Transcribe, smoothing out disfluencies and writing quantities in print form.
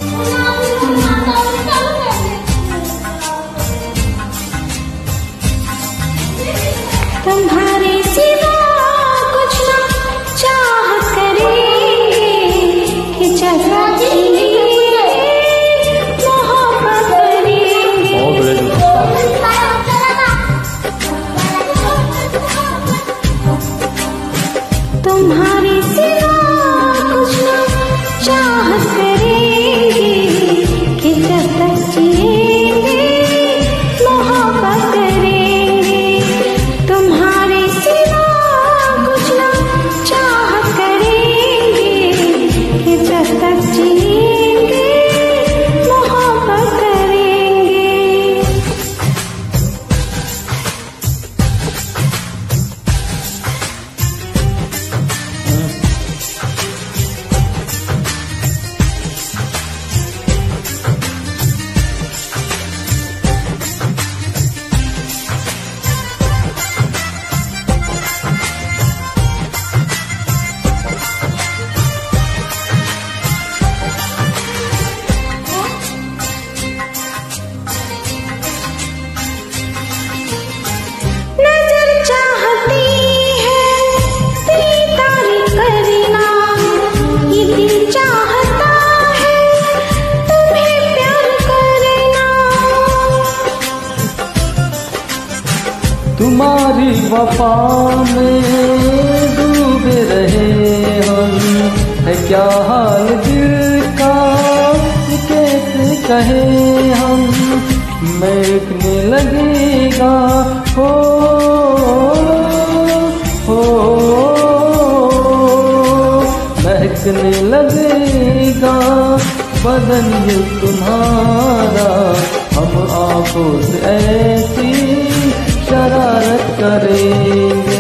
तुम्हारे सिवा कुछ ना चाह करेंगे कि जगह मोहब्बत करेंगे। तुम्हारे सिवा कुछ ना चाह करेंगे कि जब तक जिएंगे मोहब्बत करेंगे। तुम्हारे सिवा कुछ ना चाह करेंगे कि जब तक जिएंगे मोहब्बत करेंगे। नजर चाहती है तेरी तारीफ करना, ये दिल चाहता है तुम्हें प्यार करना। तुम्हारी वफा में डूबे रहे हम, है क्या हाल दिल का कैसे कहे हम। महकने लगेगा हो महकने लगेगा बदन ये तुम्हारा। हम आंखों से ऐसी शरारत करेंगे।